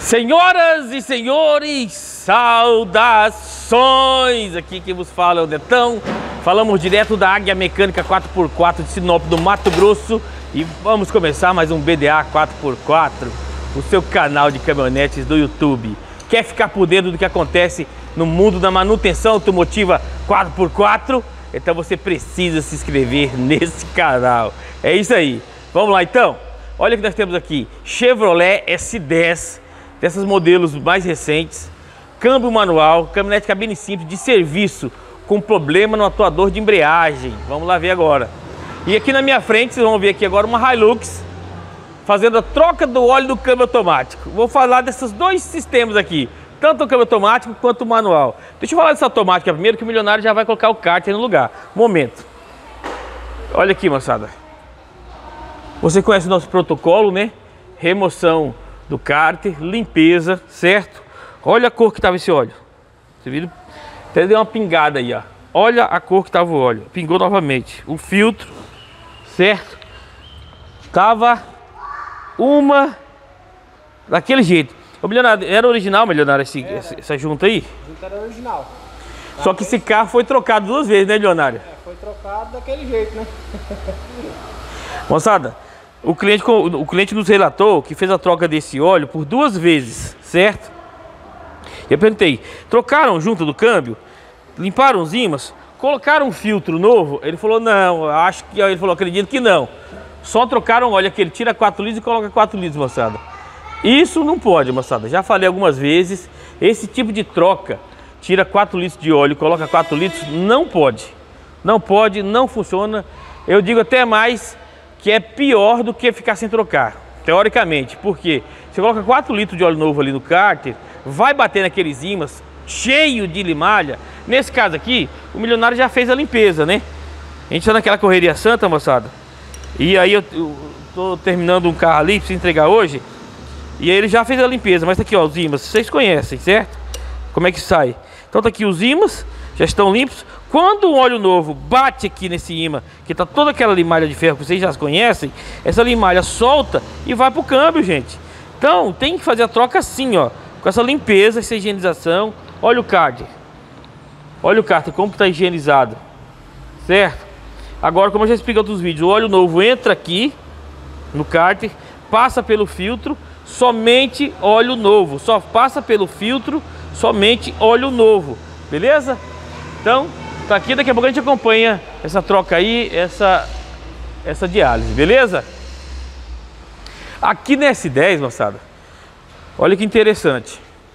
Senhoras e senhores, saudações! Aqui quem vos fala é o Netão. Falamos direto da Águia Mecânica 4x4 de Sinop, do Mato Grosso. E vamos começar mais um BDA 4x4, o seu canal de caminhonetes do YouTube. Quer ficar por dentro do que acontece no mundo da manutenção automotiva 4x4? Então você precisa se inscrever nesse canal. É isso aí. Vamos lá então. Olha o que nós temos aqui. Chevrolet S10. Desses modelos mais recentes, câmbio manual, caminhonete cabine simples de serviço com problema no atuador de embreagem. Vamos lá ver agora. E aqui na minha frente, vocês vão ver aqui agora uma Hilux fazendo a troca do óleo do câmbio automático. Vou falar desses dois sistemas aqui, tanto o câmbio automático quanto o manual. Deixa eu falar dessa automática primeiro, que o milionário já vai colocar o kart aí no lugar. Momento. Olha aqui, moçada. Você conhece o nosso protocolo, né? Remoção do cárter, limpeza, certo? Olha a cor que tava esse óleo. Você viu? Até deu uma pingada aí, ó. Olha a cor que tava o óleo. Pingou novamente. O filtro, certo? Tava uma daquele jeito. Ô, milionário, era original, milionário, essa junta aí? A junta era original. Só que esse carro foi trocado duas vezes, né, milionário? É, foi trocado daquele jeito, né? Moçada, o cliente nos relatou que fez a troca desse óleo por duas vezes, certo? Eu perguntei, trocaram junto do câmbio? Limparam os ímãs? Colocaram um filtro novo? Ele falou, não, acho que... Ele falou, acredito que não. Só trocaram óleo, que ele tira 4 litros e coloca 4 litros, moçada. Isso não pode, moçada. Já falei algumas vezes, esse tipo de troca, tira 4 litros de óleo e coloca 4 litros, não pode. Não pode, não funciona. Eu digo até mais... que é pior do que ficar sem trocar, teoricamente, porque você coloca 4 litros de óleo novo ali no cárter, vai bater naqueles ímãs cheio de limalha. Nesse caso aqui, o milionário já fez a limpeza, né? A gente tá naquela correria santa, moçada, e aí eu tô terminando um carro ali, preciso entregar hoje, e aí ele já fez a limpeza, mas tá aqui, ó, os ímãs, vocês conhecem, certo? Como é que sai? Então tá aqui os ímãs, já estão limpos. Quando um óleo novo bate aqui nesse ímã, que tá toda aquela limalha de ferro que vocês já conhecem, essa limalha solta e vai pro câmbio, gente. Então tem que fazer a troca assim, ó, com essa limpeza, essa higienização. Olha o cárter. Olha o cárter, como que tá higienizado, certo? Agora, como eu já expliquei em outros vídeos, o óleo novo entra aqui no cárter, passa pelo filtro, somente óleo novo. Só passa pelo filtro, somente óleo novo, beleza? Então tá aqui, daqui a pouco a gente acompanha essa troca aí, essa diálise, beleza? Aqui na S10, moçada, olha que interessante.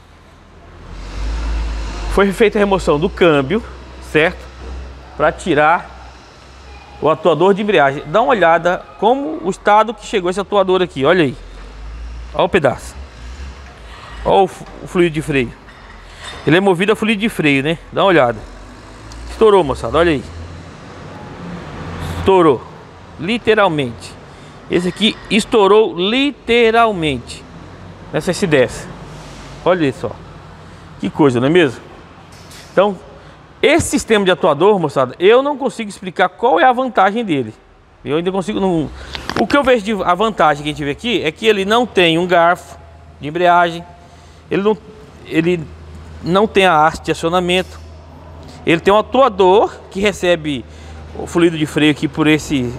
Foi feita a remoção do câmbio, certo? Para tirar o atuador de embreagem. Dá uma olhada como o estado que chegou esse atuador aqui, olha aí. Olha o pedaço. Olha o fluido de freio. Ele é movido a fluido de freio, né? Dá uma olhada. Estourou, moçada, olha aí. Estourou, literalmente. Esse aqui estourou literalmente nessa S10. Olha só, que coisa, não é mesmo? Então, esse sistema de atuador, moçada, eu não consigo explicar qual é a vantagem dele. Eu ainda consigo não... O que eu vejo de a vantagem que a gente vê aqui é que ele não tem um garfo de embreagem, ele não tem a haste de acionamento. Ele tem um atuador que recebe o fluido de freio aqui por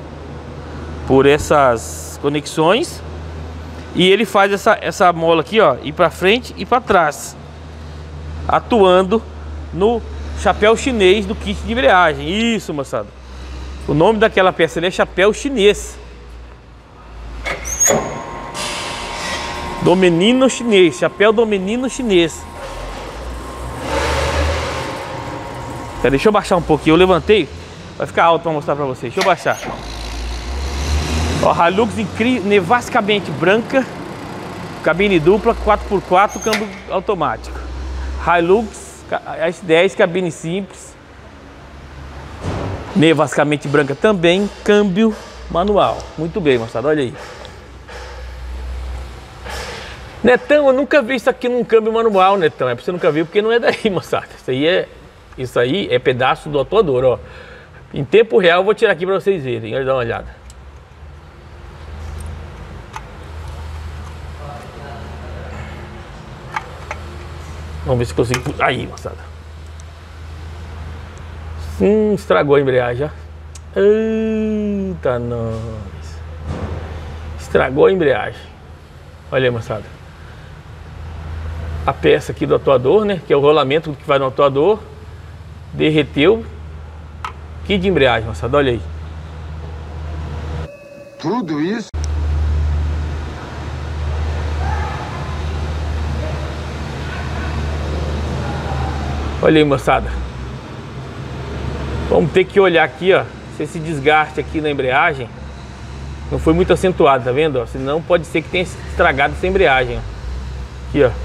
essas conexões, e ele faz essa mola aqui, ó, ir para frente e para trás, atuando no chapéu chinês do kit de embreagem. Isso, moçada. O nome daquela peça ali é chapéu chinês. Do menino chinês, chapéu do menino chinês. Deixa eu baixar um pouquinho, eu levantei, vai ficar alto para mostrar para vocês. Deixa eu baixar. Ó, Hilux nevascamente branca, cabine dupla, 4x4, câmbio automático. Hilux S10, cabine simples, nevascamente branca também, câmbio manual. Muito bem, moçada, olha aí. Netão, eu nunca vi isso aqui num câmbio manual, Netão. É pra você nunca ver porque não é daí, moçada. Isso aí é pedaço do atuador, ó. Em tempo real eu vou tirar aqui para vocês verem. Olha, dá uma olhada. Vamos ver se consigo. Aí, moçada. Estragou a embreagem, ó. Eita, nós. Estragou a embreagem. Olha aí, moçada. A peça aqui do atuador, né? Que é o rolamento que vai no atuador. Derreteu. Que de embreagem, moçada. Olha aí. Tudo isso? Olha aí, moçada. Vamos ter que olhar aqui, ó. Se esse desgaste aqui na embreagem não foi muito acentuado, tá vendo? Ó? Senão pode ser que tenha estragado essa embreagem, ó. Aqui, ó.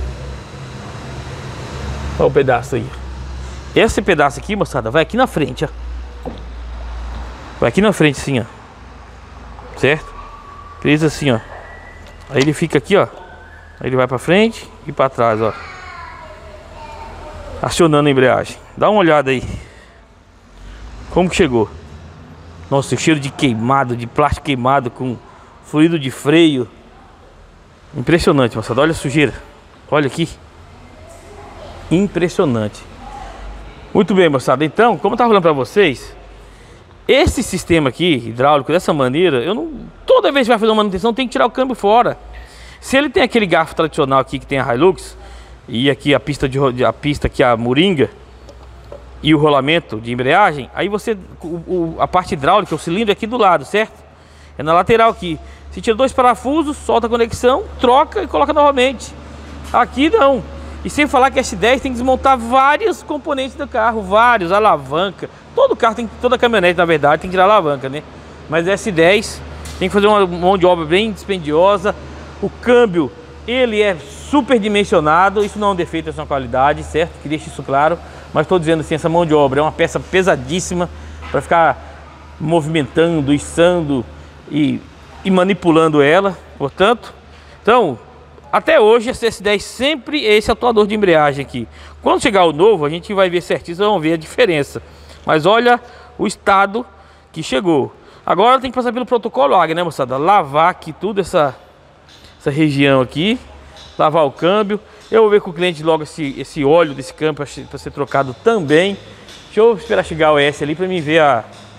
Olha o pedaço aí. Esse pedaço aqui, moçada, vai aqui na frente, ó. Vai aqui na frente, assim, ó. Certo? Fez assim, ó. Aí ele fica aqui, ó. Aí ele vai pra frente e pra trás, ó. Acionando a embreagem. Dá uma olhada aí. Como que chegou? Nossa, o cheiro de queimado, de plástico queimado com fluido de freio. Impressionante, moçada. Olha a sujeira. Olha aqui. Impressionante. Muito bem, moçada. Então, como eu tava falando pra vocês, esse sistema aqui, hidráulico, dessa maneira, eu não... Toda vez que vai fazer uma manutenção, tem que tirar o câmbio fora. Se ele tem aquele garfo tradicional aqui que tem a Hilux, e aqui a pista aqui, a moringa, e o rolamento de embreagem, aí você, a parte hidráulica, o cilindro é aqui do lado, certo? É na lateral aqui. Você tira 2 parafusos, solta a conexão, troca e coloca novamente. Aqui não. E sem falar que S10 tem que desmontar vários componentes do carro, vários, alavanca. Todo carro tem, toda caminhonete na verdade tem que tirar alavanca, né? Mas S10 tem que fazer uma mão de obra bem dispendiosa. O câmbio, ele é super dimensionado, isso não é um defeito, é uma qualidade, certo? Que deixe isso claro. Mas estou dizendo assim, essa mão de obra é uma peça pesadíssima para ficar movimentando, içando e manipulando ela, portanto. Então, até hoje a CS10 sempre é esse atuador de embreagem aqui. Quando chegar o novo, a gente vai ver certinho, vocês vão ver a diferença. Mas olha o estado que chegou. Agora tem que passar pelo protocolo Águia, né, moçada? Lavar aqui tudo essa região aqui, lavar o câmbio. Eu vou ver com o cliente logo esse óleo desse câmbio para ser trocado também. Deixa eu esperar chegar o S ali para mim ver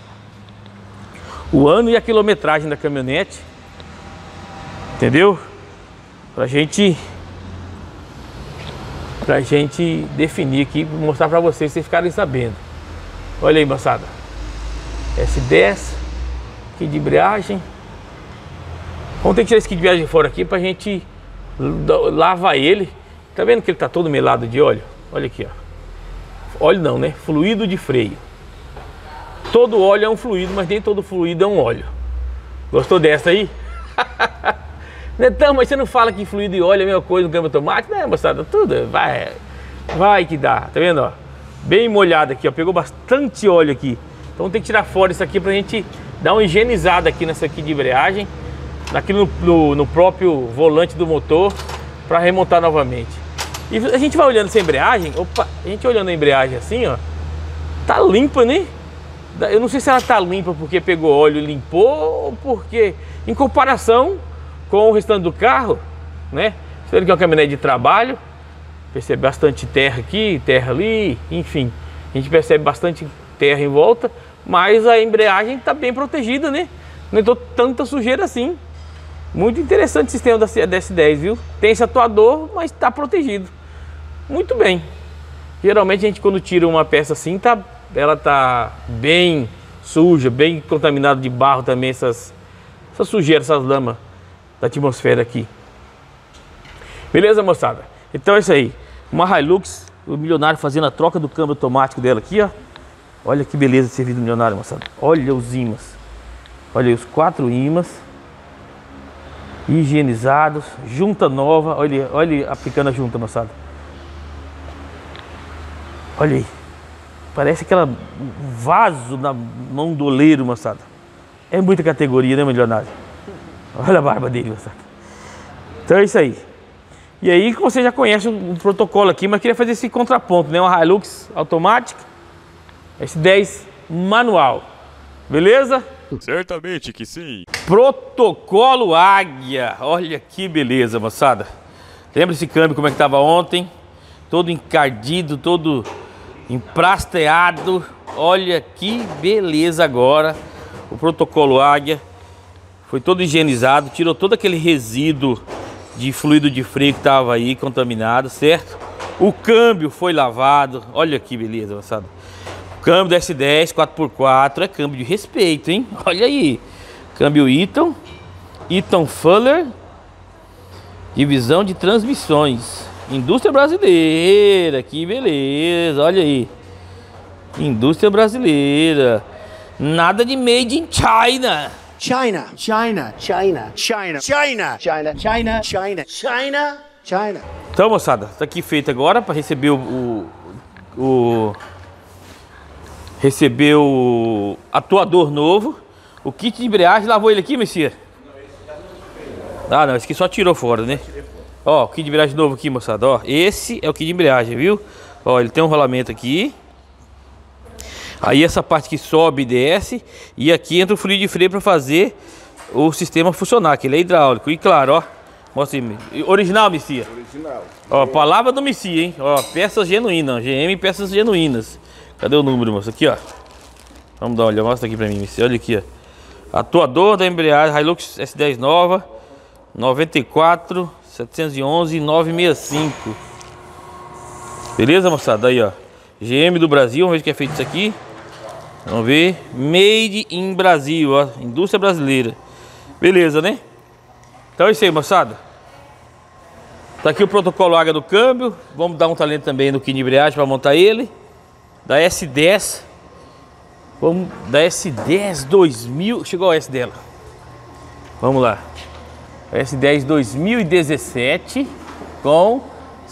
o ano e a quilometragem da caminhonete. Entendeu? Pra gente definir aqui, mostrar para vocês ficarem sabendo. Olha aí, moçada. S10, kit de embreagem. Vamos ter que tirar esse kit de embreagem fora aqui pra gente lavar ele. Tá vendo que ele tá todo melado de óleo? Olha aqui, ó. Óleo não, né? Fluido de freio. Todo óleo é um fluido, mas nem todo fluido é um óleo. Gostou dessa aí? Netão, mas você não fala que fluido e óleo é a mesma coisa no câmbio automático? Né, moçada? Tudo vai que dá. Tá vendo, ó? Bem molhado aqui, ó. Pegou bastante óleo aqui. Então tem que tirar fora isso aqui pra gente dar uma higienizada aqui nessa aqui de embreagem. Aqui no próprio volante do motor, para remontar novamente. E a gente vai olhando essa embreagem. Opa, a gente olhando a embreagem assim, ó, tá limpa, né? Eu não sei se ela tá limpa porque pegou óleo e limpou, ou porque, em comparação com o restante do carro, né? Você vê que é uma caminhonete de trabalho, percebe bastante terra aqui, terra ali, enfim, a gente percebe bastante terra em volta, mas a embreagem tá bem protegida, né? Não entrou tanta sujeira assim. Muito interessante o sistema da S10, viu? Tem esse atuador, mas está protegido. Muito bem. Geralmente a gente, quando tira uma peça assim, ela tá bem suja, bem contaminada de barro também, essas sujeiras, essas lamas da atmosfera aqui. Beleza, moçada? Então é isso aí. Uma Hilux, o milionário fazendo a troca do câmbio automático dela aqui, ó. Olha que beleza esse serviço do milionário, moçada. Olha os ímãs. Olha aí os 4 ímãs. Higienizados, junta nova, olha aplicando a junta, moçada. Olha aí, parece aquela vaso na mão do oleiro, moçada. É muita categoria, né, milionário? Olha a barba dele, moçada. Então é isso aí. E aí você já conhece o protocolo aqui, mas queria fazer esse contraponto, né? Uma Hilux automática, S10 manual, beleza? Certamente que sim. Protocolo Águia. Olha que beleza, moçada. Lembra esse câmbio como é que estava ontem? todo encardido, todo emprasteado. Olha que beleza agora. O protocolo Águia foi todo higienizado, tirou todo aquele resíduo de fluido de freio que estava aí contaminado, certo? O câmbio foi lavado. Olha que beleza, moçada. O câmbio da S10 4x4 é câmbio de respeito, hein? Olha aí. Câmbio Eaton Fuller, divisão de transmissões, indústria brasileira. Que beleza, olha aí. Indústria brasileira. Nada de made in China. China, China, China, China, China, China, China, China, China, China. Então, moçada, tá aqui feito agora para receber receber o atuador novo. O kit de embreagem, lavou ele aqui, Messias? Ah, não, esse aqui só tirou fora, né? Ó, o kit de embreagem novo aqui, moçada, ó. Esse é o kit de embreagem, viu? Ó, ele tem um rolamento aqui. Aí essa parte que sobe e desce. E aqui entra o fluido de freio para fazer o sistema funcionar, que ele é hidráulico. E claro, ó, mostra aí. Original, Messias? Original. Ó, palavra do Messias, hein? Ó, peças genuínas, GM peças genuínas. Cadê o número, moça? Aqui, ó. Vamos dar uma olhada, mostra aqui pra mim, Messias. Olha aqui, ó. Atuador da embreagem Hilux S10 nova 94 711 965. Beleza, moçada? Aí, ó. GM do Brasil, vamos ver o que é feito isso aqui. Vamos ver. Made in Brasil, ó. Indústria brasileira. Beleza, né? Então é isso aí, moçada. Tá aqui o protocolo Águia do câmbio. Vamos dar um talento também no kit de embreagem para montar ele. Da S10. Vamos da S10 2000. Chegou a S dela. Vamos lá. S10 2017 com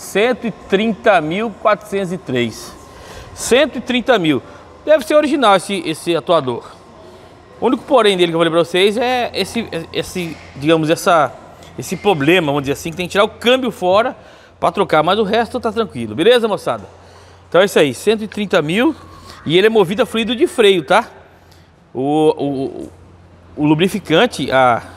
130.403. 130 mil. Deve ser original esse atuador. O único porém dele que eu vou lembrar pra vocês é digamos, esse problema, vamos dizer assim, que tem que tirar o câmbio fora para trocar, mas o resto tá tranquilo. Beleza, moçada? Então é isso aí, 130 mil. E ele é movido a fluido de freio, tá? O lubrificante,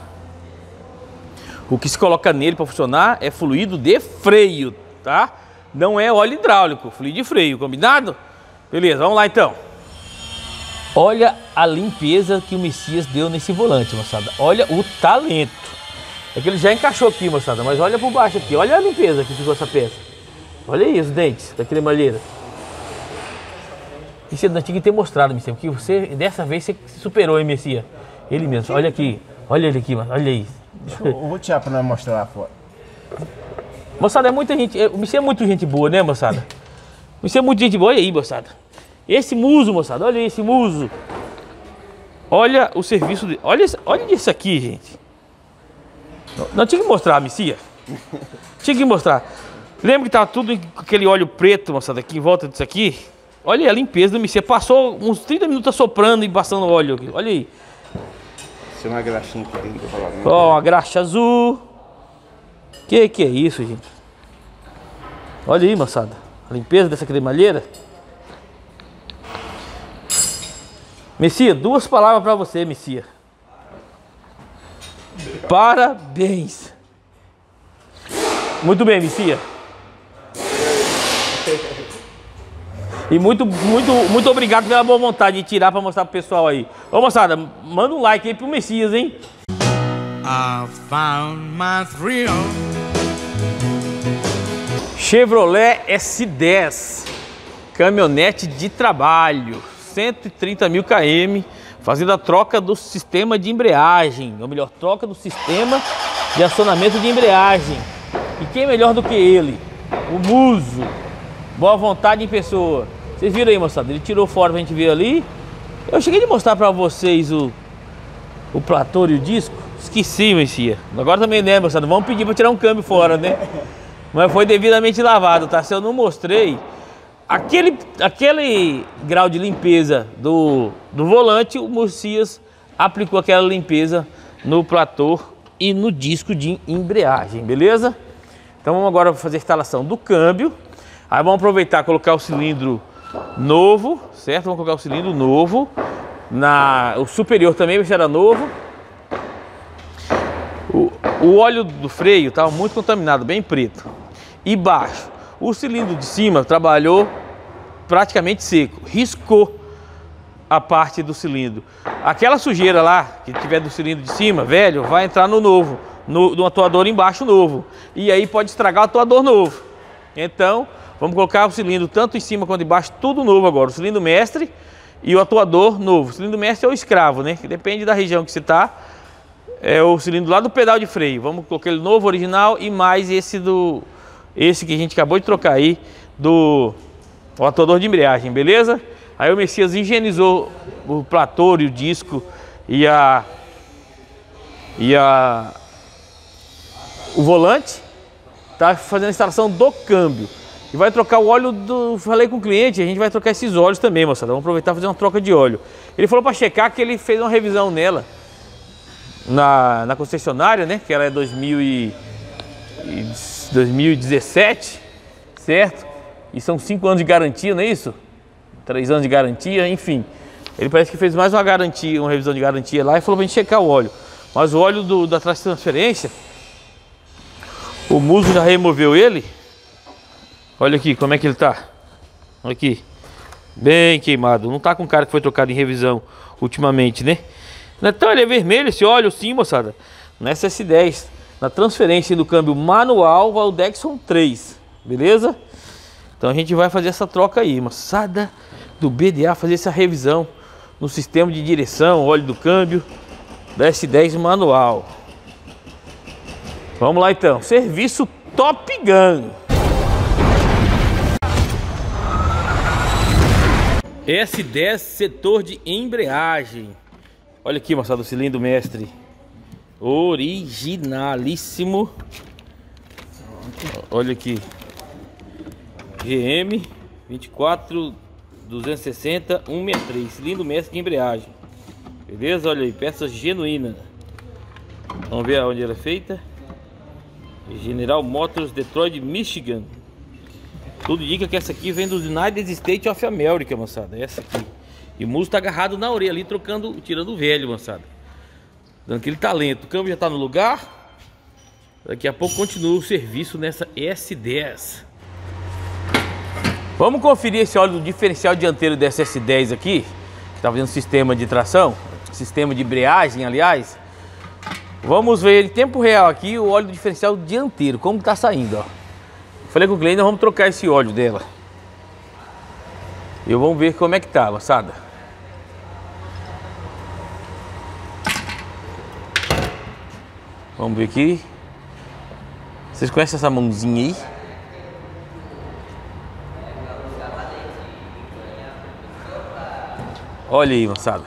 o que se coloca nele para funcionar é fluido de freio, tá? Não é óleo hidráulico, fluido de freio, combinado? Beleza, vamos lá então. Olha a limpeza que o Messias deu nesse volante, moçada. Olha o talento. É que ele já encaixou aqui, moçada, mas olha por baixo aqui. Olha a limpeza que ficou essa peça. Olha aí os dentes da cremalheira. Isso não tinha que ter mostrado, Messias, porque você, dessa vez, você superou, hein, Messias? Ele mesmo, olha aqui. Olha ele aqui, mano, olha aí. Eu vou tirar pra nós mostrar lá fora. Moçada, é muita gente, o Messias é muito gente boa, né, moçada? O Messias é muito gente boa, olha aí, moçada. Esse muso, moçada, olha esse muso. Olha o serviço de... Olha isso aqui, gente. Não tinha que mostrar, Messias. Tinha que mostrar. Lembra que tava tudo com aquele óleo preto, moçada, aqui em volta disso aqui? Olha aí a limpeza do Messias. Passou uns 30 minutos soprando e passando óleo aqui. Olha aí. Isso é uma graxinha aqui dentro do rolamento. Ó, uma graxa azul. Que é isso, gente? Olha aí, moçada. A limpeza dessa cremalheira. Messias, 2 palavras pra você, Messias. Parabéns. Muito bem, Messias. E muito obrigado pela boa vontade de tirar pra mostrar pro pessoal aí. Ô, moçada, manda um like aí pro Messias, hein? I found my thrill. Chevrolet S10, caminhonete de trabalho, 130 mil km, fazendo a troca do sistema de embreagem, ou melhor, troca do sistema de acionamento de embreagem. E quem é melhor do que ele? O muso, boa vontade em pessoa. Vocês viram aí, moçada? Ele tirou fora pra gente ver ali. Eu cheguei de mostrar pra vocês o platô e o disco. Esqueci, Messias. Agora também, né, moçada? Vamos pedir pra tirar um câmbio fora, né? Mas foi devidamente lavado, tá? Se eu não mostrei, aquele grau de limpeza do volante, o Messias aplicou aquela limpeza no platô e no disco de embreagem, beleza? Então vamos agora fazer a instalação do câmbio. Aí vamos aproveitar e colocar o cilindro novo, certo? Vamos colocar o cilindro novo. O superior também vai ser novo. O óleo do freio estava muito contaminado, bem preto. E baixo. O cilindro de cima trabalhou praticamente seco, riscou a parte do cilindro. Aquela sujeira lá, que tiver do cilindro de cima, velho, vai entrar no novo, no atuador embaixo novo. E aí pode estragar o atuador novo. Então, vamos colocar o cilindro tanto em cima quanto embaixo, tudo novo agora. O cilindro mestre e o atuador novo. O cilindro mestre é o escravo, né? Que depende da região que você está. É o cilindro lá do pedal de freio. Vamos colocar ele novo, original, e mais esse que a gente acabou de trocar aí, o atuador de embreagem, beleza? Aí o Messias higienizou o platô e o disco e o volante. Tá fazendo a instalação do câmbio. E vai trocar o óleo do... Falei com o cliente, a gente vai trocar esses óleos também, moçada. Vamos aproveitar e fazer uma troca de óleo. Ele falou para checar que ele fez uma revisão nela na concessionária, né? Que ela é 2017, certo? E são 5 anos de garantia, não é isso? 3 anos de garantia, enfim. Ele parece que fez mais uma garantia, uma revisão de garantia lá e falou pra gente checar o óleo. Mas o óleo da transferência, o Muso já removeu ele. Olha aqui como é que ele tá. Olha aqui. Bem queimado. Não tá com cara que foi trocado em revisão ultimamente, né? Então ele é vermelho esse óleo sim, moçada. Nessa S10. Na transferência do câmbio manual Valdexson 3. Beleza? Então a gente vai fazer essa troca aí, moçada, do BDA, fazer essa revisão no sistema de direção, óleo do câmbio da S10 manual. Vamos lá então, serviço Top Gun. S10 setor de embreagem. Olha aqui, moçada, o cilindro mestre. Originalíssimo. Olha aqui. GM 24-260 163, cilindro mestre de embreagem. Beleza? Olha aí, peça genuína. Vamos ver onde ela é feita. General Motors, Detroit, Michigan. Tudo indica que essa aqui vem dos United States of America, moçada. Essa aqui. E o Muso tá agarrado na orelha ali, tirando o velho, moçada. Dando aquele talento. O câmbio já tá no lugar. Daqui a pouco continua o serviço nessa S10. Vamos conferir esse óleo do diferencial dianteiro dessa S10 aqui, que está fazendo sistema de tração, sistema de embreagem, aliás. Vamos ver em tempo real aqui o óleo do diferencial dianteiro, como está saindo, ó. Falei com o cliente, nós vamos trocar esse óleo dela. E vamos ver como é que tá, moçada. Vamos ver aqui. Vocês conhecem essa mãozinha aí? Olha aí, moçada.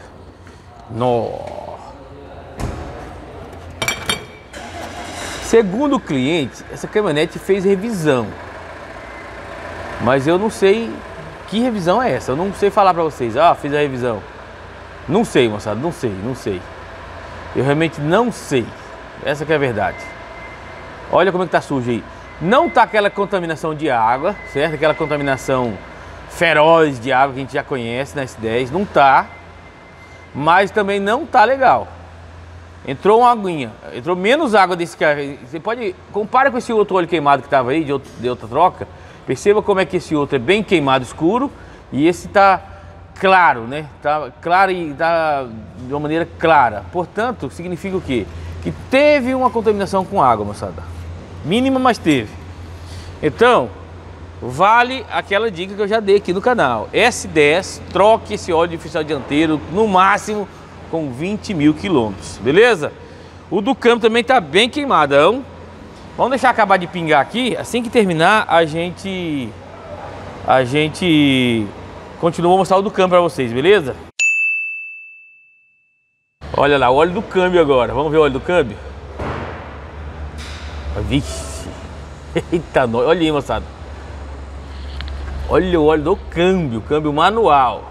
Segundo o cliente, essa caminhonete fez revisão. Mas eu não sei que revisão é essa. Eu não sei falar pra vocês. Ah, fiz a revisão. Não sei, moçada. Não sei. Eu realmente não sei. Essa que é a verdade. Olha como é que tá sujo aí. Não tá aquela contaminação de água, certo? Aquela contaminação feroz de água que a gente já conhece na S10, não tá, mas também não tá legal. Entrou uma aguinha, entrou menos água desse carro. Você pode, compara com esse outro óleo queimado que tava aí, de outra troca, perceba como é que esse outro é bem queimado escuro e esse tá claro, né? Tá claro e tá de uma maneira clara. Portanto, significa o quê? Que teve uma contaminação com água, moçada. Mínima, mas teve. Então, vale aquela dica que eu já dei aqui no canal. S10, troque esse óleo diferencial dianteiro no máximo com 20 mil quilômetros, beleza? O do câmbio também tá bem queimadão. Vamos deixar acabar de pingar aqui. Assim que terminar, a gente continua a mostrar o do câmbio para vocês, beleza? Olha lá, o óleo do câmbio agora. Vamos ver o óleo do câmbio? Vixe! Eita, olha aí, moçada. Olha o óleo do câmbio, câmbio manual.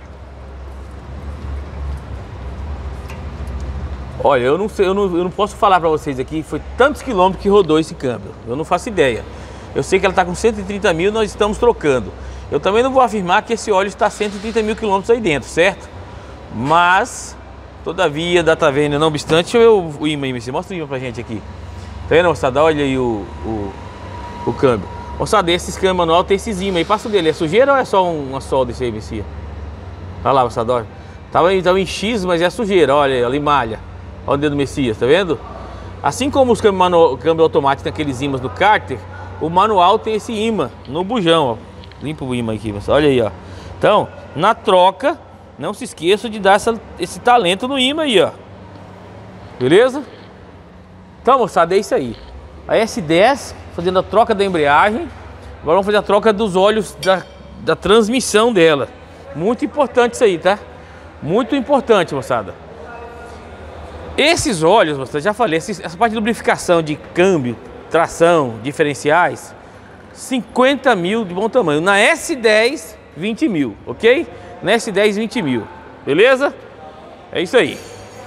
Olha, eu não sei, eu não posso falar para vocês aqui, foi tantos quilômetros que rodou esse câmbio. Eu não faço ideia. Eu sei que ela está com 130 mil, nós estamos trocando. Eu também não vou afirmar que esse óleo está 130 mil quilômetros aí dentro, certo? Mas, todavia, data vênia, não obstante, deixa eu ver o imã aí, mostra o imã pra gente aqui. Tá vendo, moçada? Olha aí o câmbio. Moçada, esse câmbio manual tem esses ímãs aí. Passa dele, é sujeira ou é só uma solda esse aí, Messias? Olha lá, moçada, olha. Tava em X, mas é sujeira, olha, ali malha. Olha o dedo do Messias, tá vendo? Assim como os câmbio automático tem aqueles ímãs do cárter, o manual tem esse ímã no bujão, ó. Limpa o ímã aqui, moçada, olha aí, ó. Então, na troca, não se esqueça de dar esse talento no ímã aí, ó. Beleza? Então, moçada, é isso aí. A S10 fazendo a troca da embreagem. Agora vamos fazer a troca dos óleos da transmissão dela. Muito importante isso aí, tá? Muito importante, moçada. Esses óleos, moçada, já falei, essa parte de lubrificação de câmbio, tração, diferenciais, 50 mil de bom tamanho. Na S10, 20 mil, ok? Na S10, 20 mil. Beleza? É isso aí.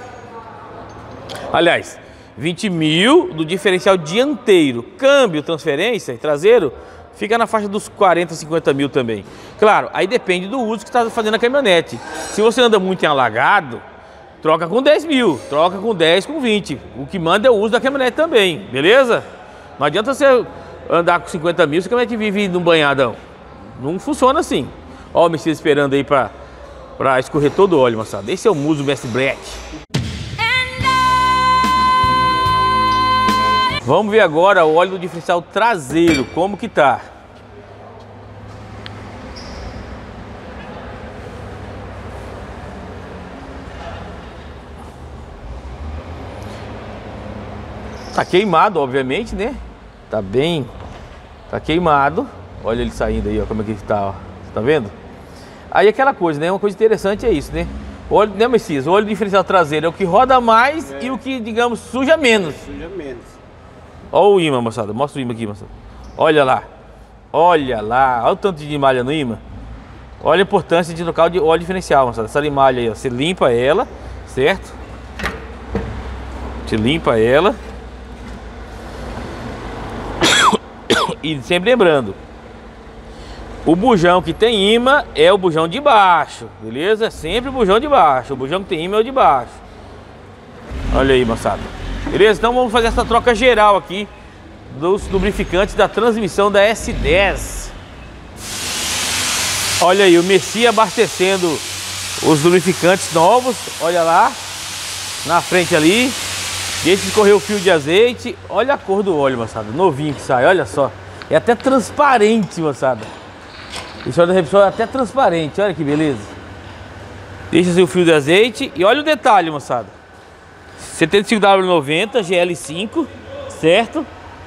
Aliás, 20 mil do diferencial dianteiro. Câmbio, transferência e traseiro fica na faixa dos 40, 50 mil também. Claro, aí depende do uso que está fazendo a caminhonete. Se você anda muito em alagado, troca com 10 mil, troca com 10, com 20. O que manda é o uso da caminhonete também, beleza? Não adianta você andar com 50 mil se a caminhonete vive num banhadão. Não funciona assim. Ó o Messias esperando aí para escorrer todo o óleo, moçada. Esse é o Muso Mestre Brett. Vamos ver agora o óleo do diferencial traseiro, como que tá. Tá queimado, obviamente, né? Tá queimado. Olha ele saindo aí, ó, como é que tá, ó. Tá vendo? Aí aquela coisa, né? Uma coisa interessante é isso, né? O óleo, né, Messias? O óleo do diferencial traseiro é o que roda mais e o que, digamos, suja menos. Suja menos. Olha o ímã, moçada. Mostra o ímã aqui, moçada. Olha lá. Olha lá. Olha o tanto de malha no ímã. Olha a importância de trocar o óleo diferencial, moçada. Essa malha aí, ó. Você limpa ela, certo? Você limpa ela. E sempre lembrando, o bujão que tem ímã é o bujão de baixo, beleza? É sempre o bujão de baixo. O bujão que tem ímã é o de baixo. Olha aí, moçada. Beleza? Então vamos fazer essa troca geral aqui dos lubrificantes da transmissão da S10. Olha aí, o Messias abastecendo os lubrificantes novos. Olha lá, na frente ali. Deixa escorrer o fio de azeite. Olha a cor do óleo, moçada. Novinho que sai, olha só. É até transparente, moçada. Esse óleo da Repsol é até transparente, olha que beleza. Deixa assim o fio de azeite. E olha o detalhe, moçada. 75W90 GL5, certo?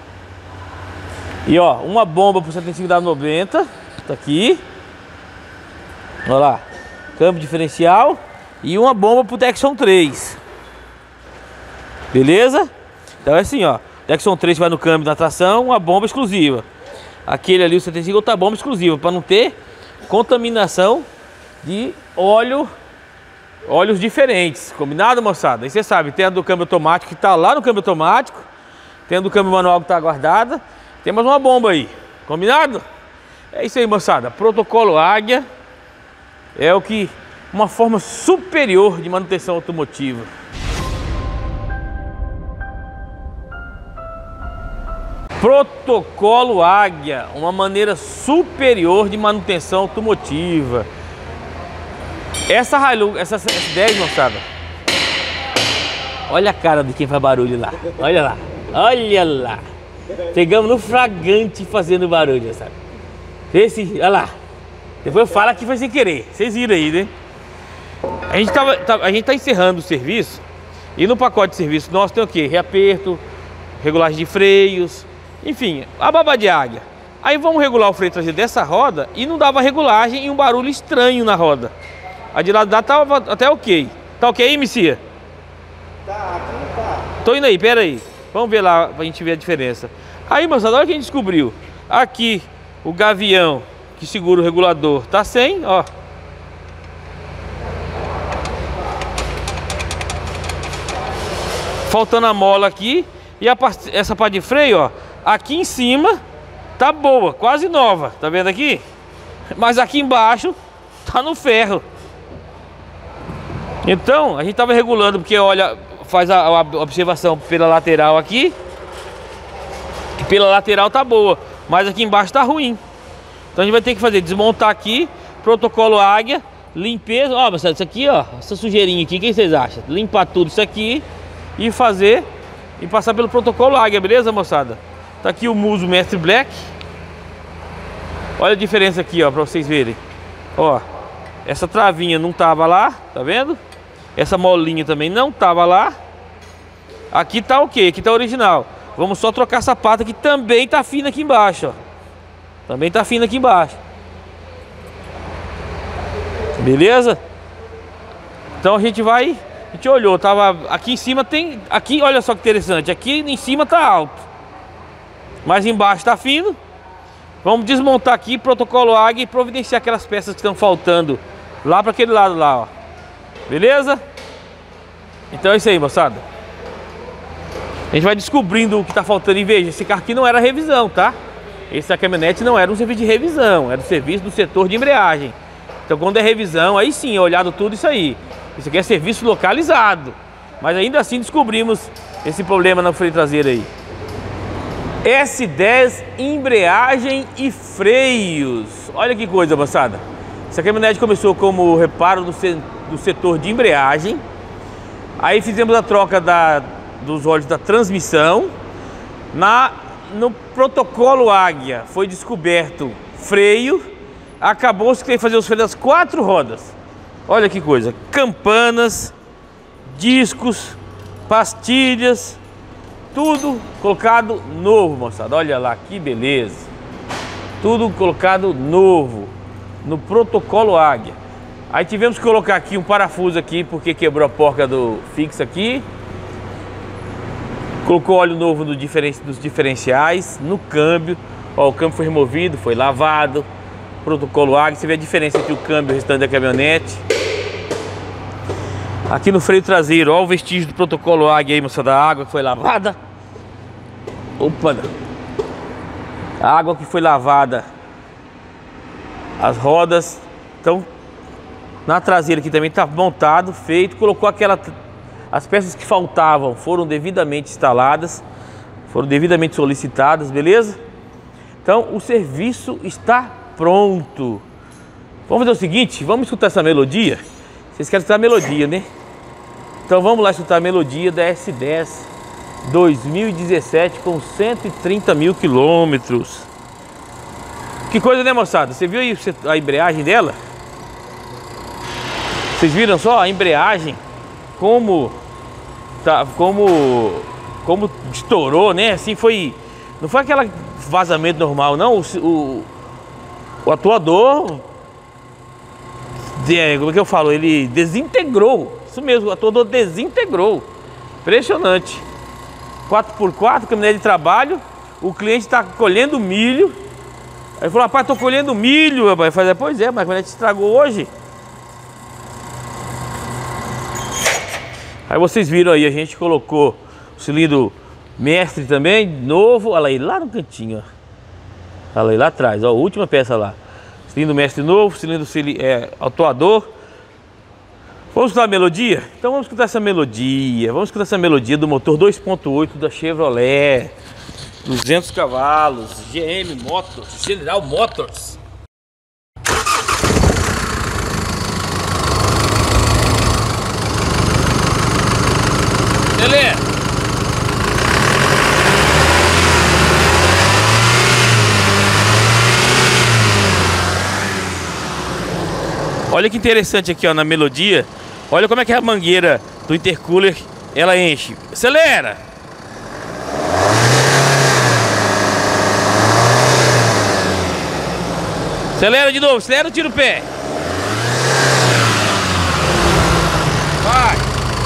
E ó, uma bomba pro 75W90, tá aqui. Olha lá, câmbio diferencial. E uma bomba pro Texon 3. Beleza? Então é assim, ó. Texon 3 vai no câmbio da tração, uma bomba exclusiva. Aquele ali, o 75, outra bomba exclusiva, para não ter contaminação de óleos diferentes. Combinado, moçada? Aí você sabe, tem a do câmbio automático que tá lá no câmbio automático, tem a do câmbio manual que tá guardada, tem mais uma bomba aí. Combinado? É isso aí, moçada. Protocolo Águia é o que uma forma superior de manutenção automotiva. Protocolo Águia, uma maneira superior de manutenção automotiva. Essa Hilux, essa S10, moçada, olha a cara de quem faz barulho lá. Olha lá, olha lá. Pegamos no flagrante fazendo barulho, sabe? Olha lá. Depois fala que foi sem querer. Vocês viram aí, né? A gente tá encerrando o serviço. E no pacote de serviço nosso tem o quê? Reaperto, regulagem de freios, enfim, a baba de águia. Aí vamos regular o freio traseiro dessa roda e não dava regulagem e um barulho estranho na roda. A de lá tava até ok. Tá ok aí, Messias? Tá, aqui não tá. Tô indo aí, pera aí. Vamos ver lá pra gente ver a diferença. Aí, moçada, olha o que a gente descobriu. Aqui, o gavião que segura o regulador tá sem, ó. Faltando a mola aqui. E essa parte de freio, ó, aqui em cima tá boa, quase nova, tá vendo aqui? Mas aqui embaixo tá no ferro. Então, a gente tava regulando porque, olha, faz a observação pela lateral aqui. Pela lateral tá boa. mas aqui embaixo tá ruim. Então a gente vai ter que fazer, desmontar aqui, protocolo Águia, limpeza. Ó, moçada, isso aqui, ó, essa sujeirinha aqui, o que vocês acham? Limpar tudo isso aqui e fazer, e passar pelo protocolo Águia, beleza, moçada? Tá aqui o Muso Mestre Black. Olha a diferença aqui, ó, pra vocês verem. Ó, essa travinha não tava lá, tá vendo? Essa molinha também não tava lá. Aqui tá ok, aqui tá original. Vamos só trocar essa pata que também tá fina aqui embaixo, ó. Também tá fina aqui embaixo. Beleza? Então a gente vai... A gente olhou, tava... Aqui em cima tem... Aqui, olha só que interessante. Aqui em cima tá alto, mas embaixo tá fino. Vamos desmontar aqui, protocolo Águia, e providenciar aquelas peças que estão faltando lá para aquele lado lá, ó. Beleza? Então é isso aí, moçada. A gente vai descobrindo o que tá faltando. E veja, esse carro aqui não era revisão, tá? Essa caminhonete não era um serviço de revisão, era um serviço do setor de embreagem. Então quando é revisão, aí sim, é olhado tudo isso aí. Isso aqui é serviço localizado. Mas ainda assim descobrimos esse problema no freio traseiro aí. S10, embreagem e freios. Olha que coisa, moçada. Essa caminhonete começou como reparo do setor de embreagem. Aí fizemos a troca dos óleos da transmissão. No protocolo Águia foi descoberto freio. Acabou-se que tem que fazer os freios das 4 rodas. Olha que coisa. Campanas, discos, pastilhas, tudo colocado novo, moçada. Olha lá que beleza. Tudo colocado novo no protocolo Águia. Aí tivemos que colocar aqui um parafuso aqui porque quebrou a porca do fixo aqui. Colocou óleo novo nos diferenciais, no câmbio. Ó, o câmbio foi removido, foi lavado. Protocolo Águia. Você vê a diferença entre o câmbio e o restante da caminhonete. Aqui no freio traseiro, ó, o vestígio do protocolo Águia aí, moçada. A água que foi lavada. Opa! A água que foi lavada. As rodas estão na traseira aqui também, tá montado, feito. Colocou as peças que faltavam, foram devidamente instaladas, foram devidamente solicitadas, beleza? Então o serviço está pronto. Vamos fazer o seguinte, vamos escutar essa melodia. Vocês querem escutar a melodia, né? Então vamos lá escutar a melodia da S10 2017 com 130 mil quilômetros. Que coisa, né, moçada? Você viu aí a embreagem dela? Vocês viram só a embreagem? Como estourou, né? Assim foi... Não foi aquele vazamento normal, não. O atuador... Como é que eu falo? Ele desintegrou. Isso mesmo, o atuador desintegrou. Impressionante. 4x4, caminhonete de trabalho. O cliente está colhendo milho. Aí falou, rapaz, tô colhendo milho, rapaz. Eu falei, pois é, mas a caminhonete estragou hoje. Aí vocês viram aí, a gente colocou o cilindro mestre também, novo. Olha aí, lá no cantinho, ó. Olha aí, lá atrás, ó, a última peça lá. Cilindro mestre novo, cilindro atuador. Vamos escutar a melodia? Então vamos escutar essa melodia. Vamos escutar essa melodia do motor 2.8 da Chevrolet. 200 cavalos, GM Motors, General Motors. Beleza. Olha que interessante aqui, ó, na melodia. Olha como é que a mangueira do intercooler, ela enche. Acelera! Acelera de novo, acelera, tira o pé. Vai.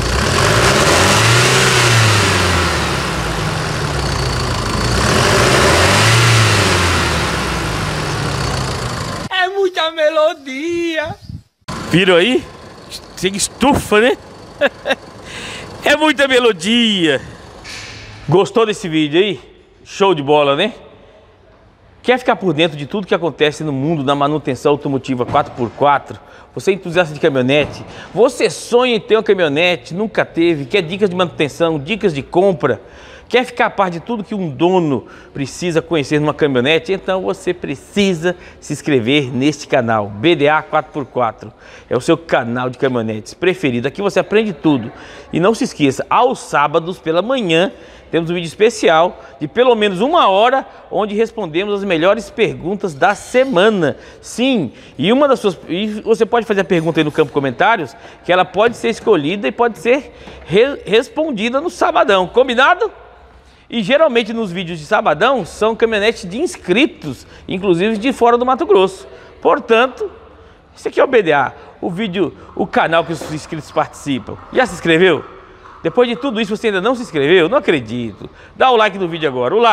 É muita melodia. Viram aí? Você estufa, né? É muita melodia. Gostou desse vídeo aí? Show de bola, né? Quer ficar por dentro de tudo que acontece no mundo da manutenção automotiva 4x4? Você é entusiasta de caminhonete? Você sonha em ter uma caminhonete? Nunca teve? Quer dicas de manutenção, dicas de compra? Quer ficar a par de tudo que um dono precisa conhecer numa caminhonete? Então você precisa se inscrever neste canal, BDA 4x4. É o seu canal de caminhonetes preferido. Aqui você aprende tudo. E não se esqueça, aos sábados pela manhã, temos um vídeo especial de pelo menos 1 hora, onde respondemos as melhores perguntas da semana. Sim, e você pode fazer a pergunta aí no campo comentários, que ela pode ser escolhida e pode ser respondida no sabadão. Combinado? E geralmente nos vídeos de sabadão são caminhonetes de inscritos, inclusive de fora do Mato Grosso. Portanto, esse aqui é o BDA, o canal que os inscritos participam. Já se inscreveu? Depois de tudo isso, você ainda não se inscreveu? Não acredito. Dá o like no vídeo agora. O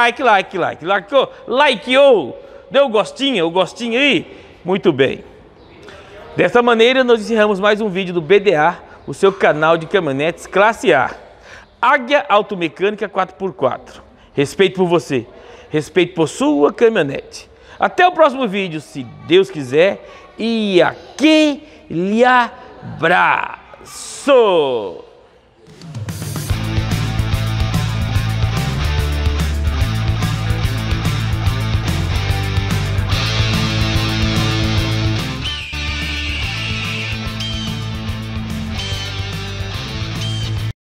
likeou. Deu o gostinho aí? Muito bem. Dessa maneira, nós encerramos mais um vídeo do BDA, o seu canal de caminhonetes classe A. Águia Automecânica 4x4. Respeito por você. Respeito por sua caminhonete. Até o próximo vídeo, se Deus quiser. E aquele abraço!